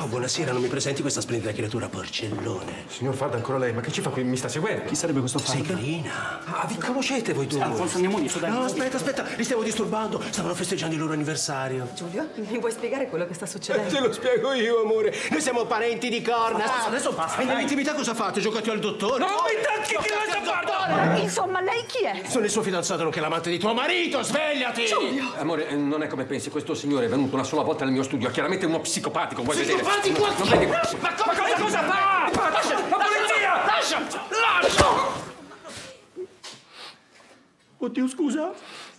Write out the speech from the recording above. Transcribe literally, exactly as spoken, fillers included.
buonasera, non mi presenti questa splendida creatura porcellone. Signor Fadda, ancora lei? Ma che ci fa qui? Mi sta seguendo? Chi sarebbe questo Fadda? Sei carina. Ah, vi conoscete voi due? Alfonso, andiamo lì, su dai. No, aspetta, aspetta, li stiamo disturbando. Stavano festeggiando il loro anniversario. Giulio, mi vuoi spiegare quello che sta succedendo? Te lo spiego io, amore. Noi siamo parenti di corna. Alfonso, adesso basta, E dai. nell'intimità cosa fate? Giocate al dottore? Non mi tocchi, ti lascio fare! Insomma, lei chi è? Sono il suo fidanzato, nonché l'amante di tuo marito. Svegliati! Giulio! Amore, eh, non è come pensi. Questo signore è venuto una sola volta nel mio studio. È chiaramente uno psicopatico, vuoi vedere? Psicopatico? Non, non vedi? Ma Ma cosa, cosa fa? Lascia, la polizia! Lascia! Lascia! Oddio, scusa.